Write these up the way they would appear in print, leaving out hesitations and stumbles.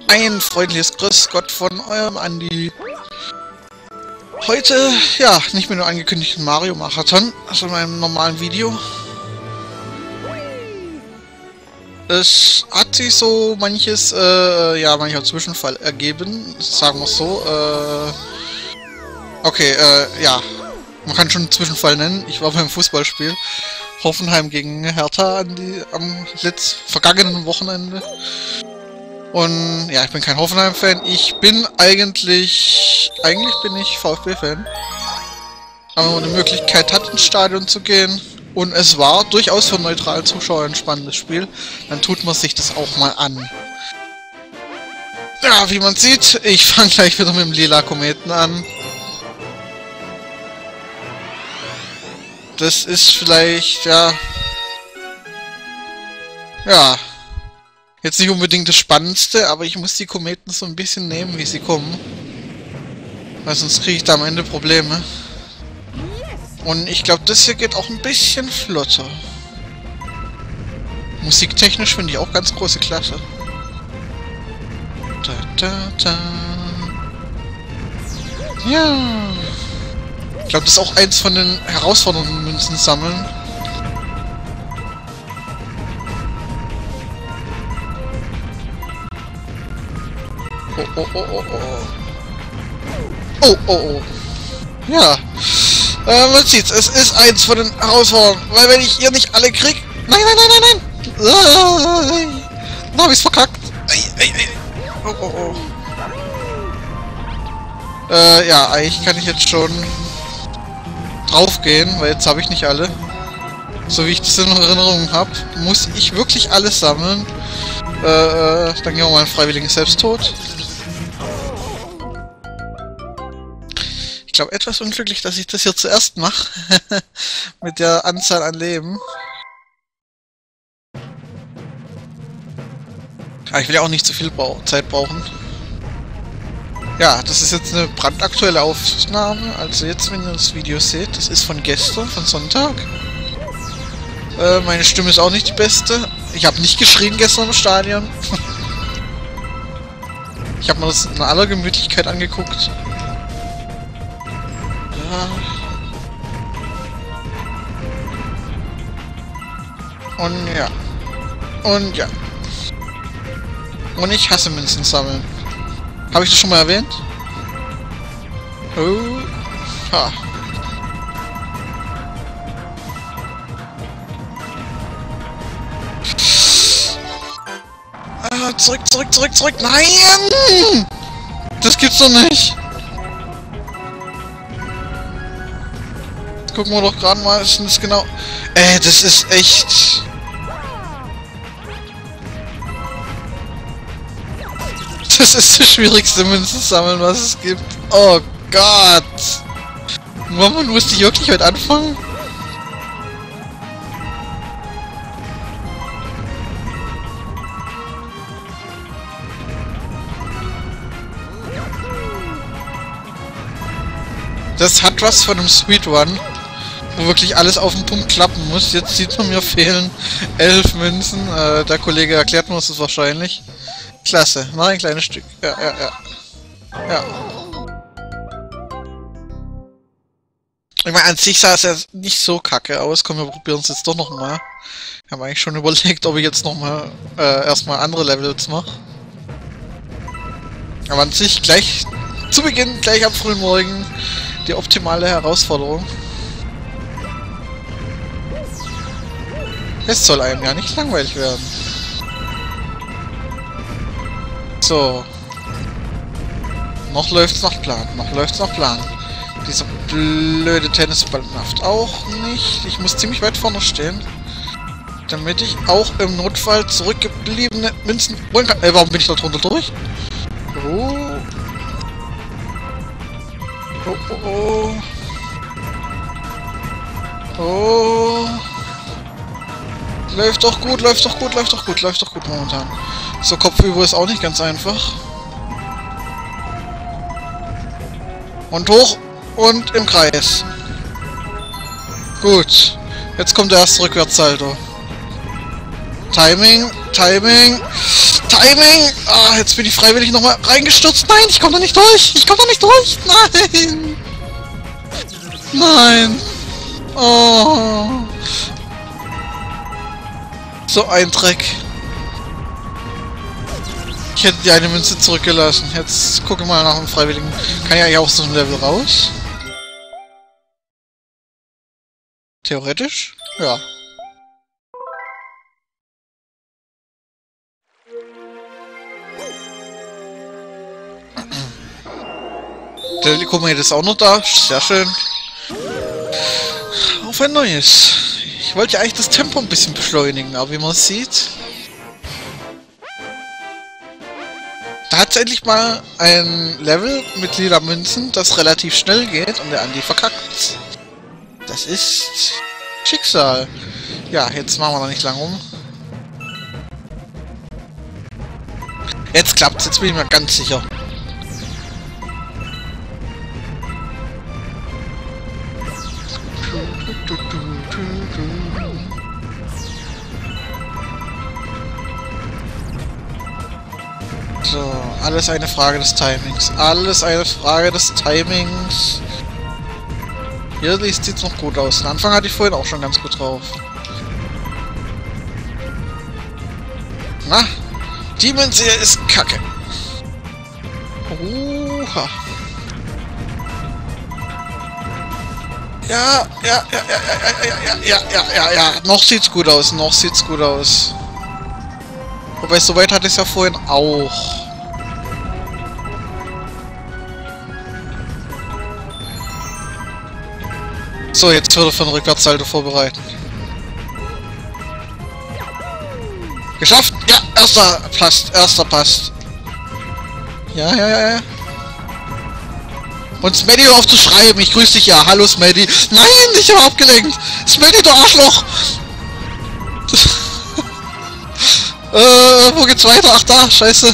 Ein freundliches Grüß Gott von eurem Andi. Heute, ja, nicht mehr nur angekündigten Mario-Marathon, also in meinem normalen Video. Es hat sich so manches, mancher Zwischenfall ergeben, sagen wir es so. Ja, man kann schon einen Zwischenfall nennen. Ich war beim Fußballspiel Hoffenheim gegen Hertha am vergangenen Wochenende. Und ja, ich bin kein Hoffenheim-Fan. Ich bin eigentlich bin ich VfB-Fan. Aber wenn man die Möglichkeit hat, ins Stadion zu gehen und es war durchaus für neutralen Zuschauer ein spannendes Spiel, dann tut man sich das auch mal an. Ja, wie man sieht, ich fange gleich wieder mit dem lila Kometen an. Das ist vielleicht, ja, jetzt nicht unbedingt das Spannendste, aber ich muss die Kometen so ein bisschen nehmen, wie sie kommen. Weil sonst kriege ich da am Ende Probleme. Und ich glaube, das hier geht auch ein bisschen flotter. Musiktechnisch finde ich auch ganz große Klasse. Ja. Ich glaube, das ist auch eins von den herausfordernden Münzen sammeln. Oh. Ja. Man sieht's. Es ist eins von den Herausforderungen. Weil wenn ich hier nicht alle krieg... Nein! Dann hab ich's verkackt. Oh. Ja, eigentlich kann ich jetzt schon draufgehen, weil jetzt habe ich nicht alle. So wie ich das in Erinnerung habe, muss ich wirklich alles sammeln. Dann gehen wir mal einen freiwilligen Selbsttod. Ich glaube, etwas unglücklich, dass ich das hier zuerst mache. Mit der Anzahl an Leben. Aber ich will ja auch nicht zu viel Zeit brauchen. Ja, das ist jetzt eine brandaktuelle Aufnahme. Also jetzt, wenn ihr das Video seht, das ist von gestern, von Sonntag. Meine Stimme ist auch nicht die beste. Ich habe nicht geschrien gestern im Stadion. Ich habe mir das in aller Gemütlichkeit angeguckt. Und ja. Und ich hasse Münzen sammeln. Habe ich das schon mal erwähnt? Oh. Ha. Zurück! Nein! Das gibt's doch nicht! Gucken wir doch gerade mal, ist das genau... das ist echt... Das ist das schwierigste Münzen sammeln, was es gibt. Oh Gott! Warum musste ich wirklich heute anfangen? Das hat was von einem Sweet One, wo wirklich alles auf den Punkt klappen muss. Jetzt sieht man, mir fehlen 11 Münzen. Der Kollege erklärt mir das wahrscheinlich. Klasse, noch ein kleines Stück. Ja. Ich meine, an sich sah es ja nicht so kacke aus. Komm, wir probieren es jetzt doch nochmal. Ich habe eigentlich schon überlegt, ob ich jetzt nochmal erstmal andere Levels mache. Aber an sich gleich zu Beginn, gleich am frühen Morgen, die optimale Herausforderung. Es soll einem ja nicht langweilig werden. So. Noch läuft's nach Plan. Dieser blöde Tennisball nervt auch nicht. Ich muss ziemlich weit vorne stehen, damit ich auch im Notfall zurückgebliebene Münzen holen kann. Warum bin ich da drunter durch? Oh. Läuft doch gut momentan. So, Kopfübung ist auch nicht ganz einfach. Und hoch und im Kreis. Gut. Jetzt kommt der erste Rückwärtssalto. Timing, Timing, Timing! Ah, jetzt bin ich freiwillig nochmal reingestürzt. Nein, ich komme da nicht durch! Ich komme da nicht durch! Nein! Nein! Oh! So ein Dreck. Ich hätte die eine Münze zurückgelassen. Jetzt gucke mal nach dem Freiwilligen. Kann ja eigentlich auch so ein Level raus? Theoretisch? Ja. Der Helikomet ist auch noch da. Sehr schön. Auf ein neues. Ich wollte ja eigentlich das Tempo ein bisschen beschleunigen, aber wie man sieht... Da hat es endlich mal ein Level mit lila Münzen, das relativ schnell geht und der Andi verkackt. Das ist... Schicksal. Ja, jetzt machen wir noch nicht lang rum. Jetzt klappt's, jetzt bin ich mir ganz sicher. So, alles eine Frage des Timings. Alles eine Frage des Timings. Hier sieht es noch gut aus. Den Anfang hatte ich vorhin auch schon ganz gut drauf. Na, die Münze hier ist kacke. Oha. Ja. Noch sieht's gut aus, noch sieht's gut aus. Wobei, soweit hatte ich es ja vorhin auch. So, jetzt würde für den Rückwärtssalto vorbereiten. Geschafft! Ja, erster passt. Ja. Und Smaddy, hör auf zu schreiben, ich grüße dich ja. Hallo Smaddy. Nein, ich habe abgelenkt. Smaddy, du Arschloch! Wo geht's weiter? Ach da, scheiße.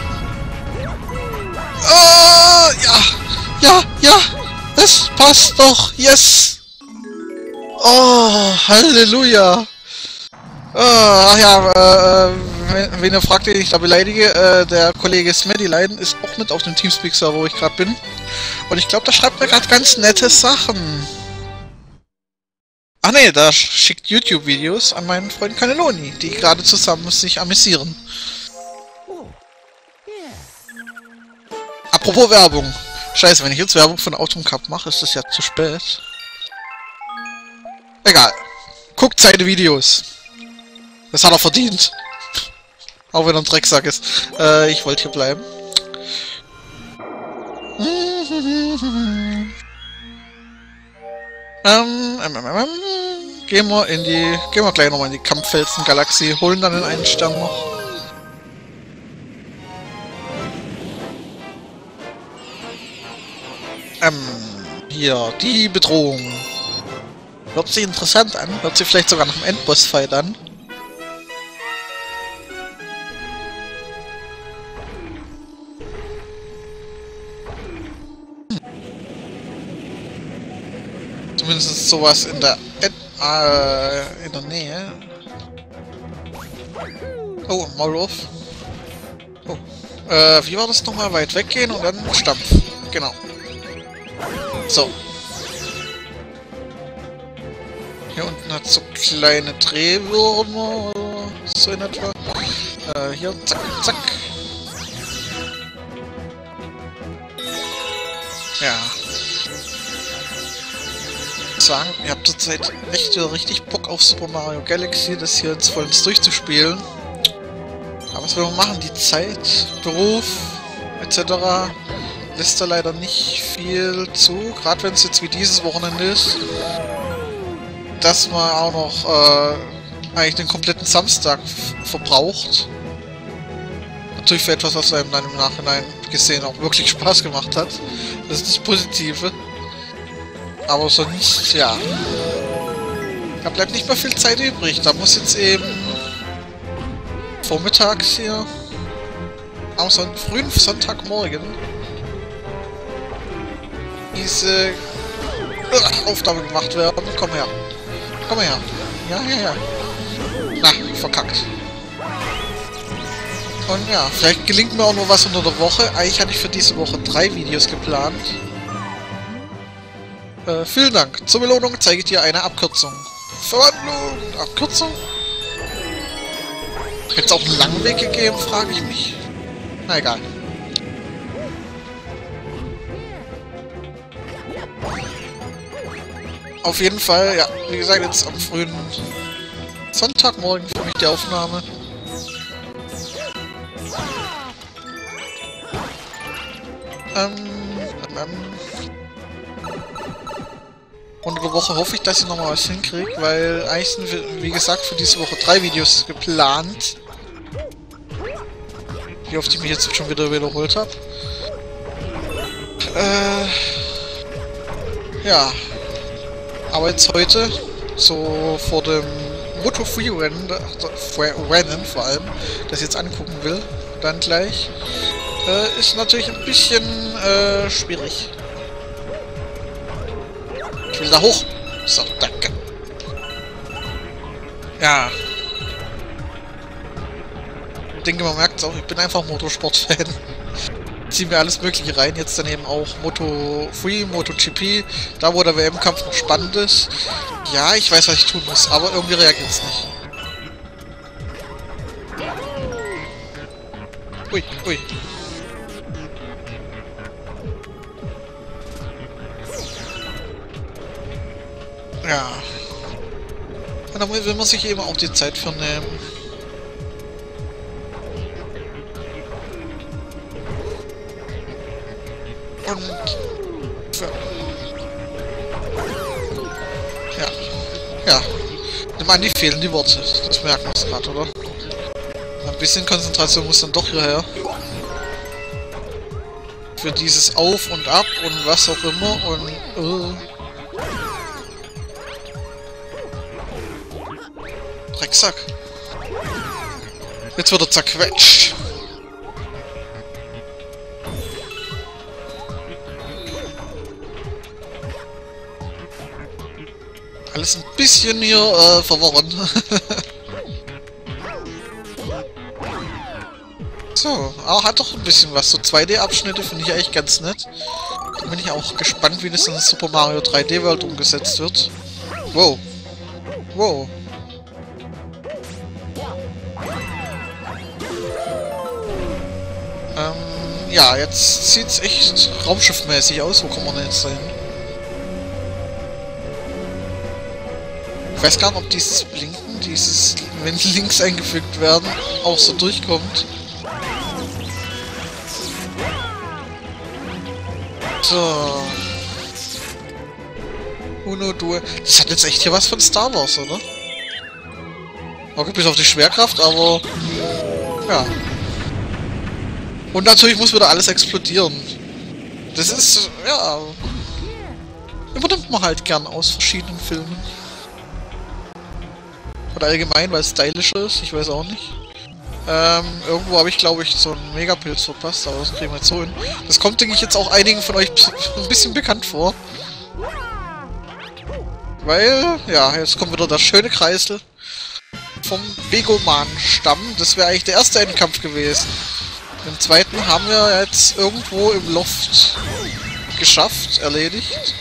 Ja, es passt doch, yes! Oh, Halleluja! Ach ja, wen ihr fragt, den ich da beleidige, der Kollege Smaddylein ist auch mit auf dem Teamspeak-Server, wo ich gerade bin. Und ich glaube, da schreibt mir gerade ganz nette Sachen. Ach nee, da schickt YouTube-Videos an meinen Freund Cannelloni, die gerade zusammen sich amüsieren. Apropos Werbung. Scheiße, wenn ich jetzt Werbung von Autumn Cup mache, ist das ja zu spät. Egal. Guckt seine Videos. Das hat er verdient. Auch wenn er ein Drecksack ist. Ich wollte hier bleiben. Gehen wir gleich nochmal in die Kampffelsen-Galaxie, holen dann den einen Stern noch. Hier, die Bedrohung. Hört sich interessant an, hört sich vielleicht sogar nach einem Endboss-Fight an. Zumindest sowas in der Nähe. Oh, Maulwurf. Oh. Wie war das nochmal? Weit weggehen und dann Stampf. Genau. So. Hier unten hat so kleine Drehwürmer oder so in etwa. Hier, zack, zack. Ja. Sagen, ihr habt zurzeit echt richtig Bock auf Super Mario Galaxy, das hier jetzt vollends durchzuspielen. Aber was will man machen? Die Zeit, Beruf, etc. lässt da leider nicht viel zu, gerade wenn es jetzt wie dieses Wochenende ist, dass man auch noch eigentlich den kompletten Samstag verbraucht. Natürlich für etwas, was einem dann im Nachhinein gesehen auch wirklich Spaß gemacht hat. Das ist das Positive. Aber sonst, ja. Da bleibt nicht mehr viel Zeit übrig. Da muss jetzt eben vormittags hier am frühen Sonntagmorgen diese Aufnahme gemacht werden. Komm her. Komm her. Ja. Na, verkackt. Und ja, vielleicht gelingt mir auch nur was unter der Woche. Eigentlich hatte ich für diese Woche 3 Videos geplant. Vielen Dank. Zur Belohnung zeige ich dir eine Abkürzung. Verwandlung! Abkürzung? Hätte es auch einen langen Weg gegeben, frage ich mich. Na egal. Auf jeden Fall, ja, wie gesagt, jetzt am frühen Sonntagmorgen für mich die Aufnahme. Unter der Woche hoffe ich, dass ich nochmal was hinkriege, weil eigentlich sind, wie gesagt, für diese Woche 3 Videos geplant. Wie oft ich mich jetzt schon wieder wiederholt habe. Ja. Aber jetzt heute, so vor dem Moto3-Rennen, Rennen vor allem, das ich jetzt angucken will, dann gleich, ist natürlich ein bisschen schwierig. Ich will da hoch. So, danke. Ja. Ich denke, man merkt es auch, ich bin einfach Motorsport-Fan. Zieh mir alles Mögliche rein. Jetzt daneben auch Moto3, MotoGP. Da, wo der WM-Kampf noch spannend ist. Ja, ich weiß, was ich tun muss, aber irgendwie reagiert es nicht. Ui, ui. Ja. Und da will man sich eben auch die Zeit für nehmen. Und... Ja. Ja. Dem Andi fehlen die Worte. Das merkt man gerade, oder? Ein bisschen Konzentration muss dann doch hierher. Für dieses Auf und Ab und was auch immer und... Drecksack. Jetzt wird er zerquetscht. Alles ein bisschen hier verworren. So, aber hat doch ein bisschen was. So 2D-Abschnitte finde ich eigentlich ganz nett. Da bin ich auch gespannt, wie das in Super Mario 3D World umgesetzt wird. Wow. Wow. Ja, jetzt sieht's echt raumschiffmäßig aus. Wo kommen wir denn jetzt dahin? Ich weiß gar nicht, ob dieses Blinken, dieses, wenn Links eingefügt werden, auch so durchkommt. So. Uno, Due. Das hat jetzt echt hier was von Star Wars, oder? Okay, bis auf die Schwerkraft, aber... Ja. Und natürlich muss wieder alles explodieren. Das ist, ja... Übernimmt man halt gern aus verschiedenen Filmen. Oder allgemein, weil es stylischer ist, ich weiß auch nicht. Irgendwo habe ich, glaube ich, so einen Megapilz verpasst, aber das kriegen wir jetzt so hin. Das kommt, denke ich, jetzt auch einigen von euch ein bisschen bekannt vor. Weil, ja, jetzt kommt wieder der schöne Kreisel vom Begoman-Stamm. Das wäre eigentlich der erste Endkampf gewesen. Den zweiten haben wir jetzt irgendwo im Loft geschafft, erledigt.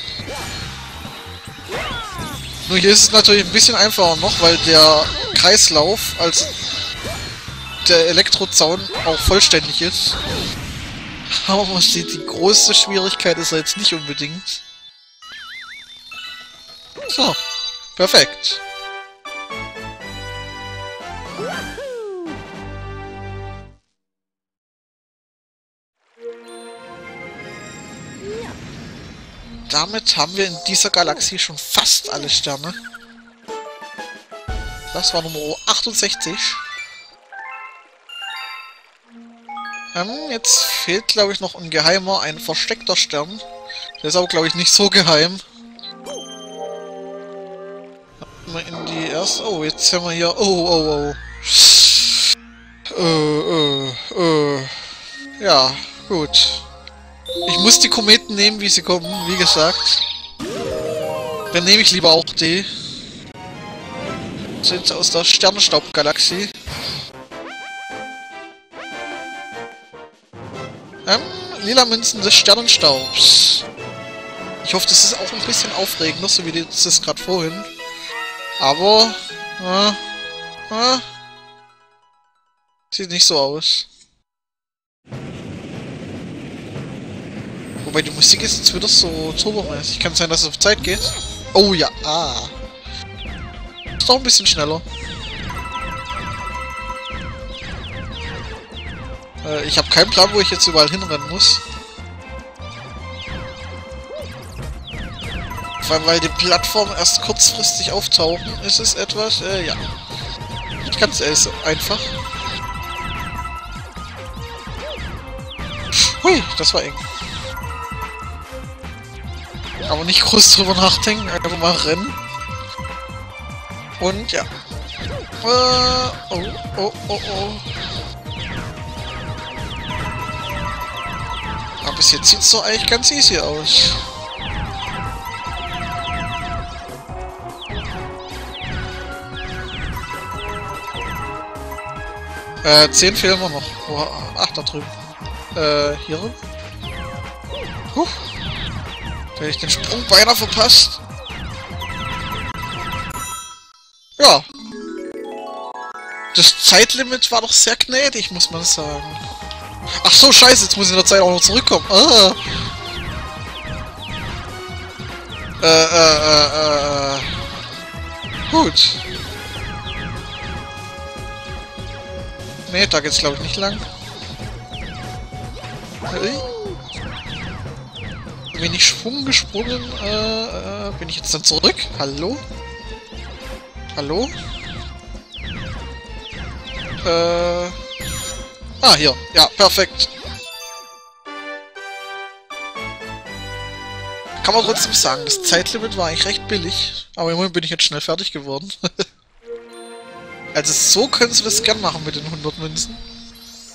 Nur hier ist es natürlich ein bisschen einfacher noch, weil der Kreislauf als der Elektrozaun auch vollständig ist. Aber man sieht, die größte Schwierigkeit ist er jetzt nicht unbedingt. So, perfekt. Damit haben wir in dieser Galaxie schon fast alle Sterne. Das war Nummer 68. Jetzt fehlt, glaube ich, noch ein geheimer, ein versteckter Stern. Der ist aber, glaube ich, nicht so geheim. Mal in die erste... Oh, jetzt haben wir hier... Oh. Ja, gut. Ich muss die Kometen nehmen, wie sie kommen, wie gesagt. Dann nehme ich lieber auch die. Sind aus der Sternenstaubgalaxie. Lila Münzen des Sternenstaubs. Ich hoffe, das ist auch ein bisschen aufregender, so wie das gerade vorhin. Aber... sieht nicht so aus. Wobei die Musik ist jetzt wieder so turbomäßig. Kann sein, dass es auf Zeit geht. Oh ja, Ist doch ein bisschen schneller. Ich habe keinen Plan, wo ich jetzt überall hinrennen muss. Vor allem, weil die Plattformen erst kurzfristig auftauchen, ist es etwas, ja. Nicht ganz einfach. Hui, das war eng. Aber nicht groß drüber nachdenken, einfach mal rennen. Und ja. Oh. Aber bis jetzt sieht es doch eigentlich ganz easy aus. 10 fehlen wir noch. Oh, 8 da drüben. Hier rum. Da hätte ich den Sprung beinahe verpasst. Ja. Das Zeitlimit war doch sehr gnädig, muss man sagen. Ach so, scheiße, jetzt muss ich in der Zeit auch noch zurückkommen. Gut. Nee, da geht's glaube ich nicht lang. Wenig Schwung gesprungen. Bin ich jetzt dann zurück? Hallo? Hallo? Hier. Ja, perfekt. Kann man trotzdem sagen, das Zeitlimit war eigentlich recht billig. Aber immerhin bin ich jetzt schnell fertig geworden. Also so können sie das gern machen mit den 100 Münzen.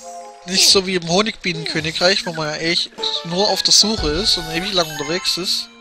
Nicht so wie im Honigbienenkönigreich, wo man ja echt nur auf der Suche ist und ewig lang unterwegs ist.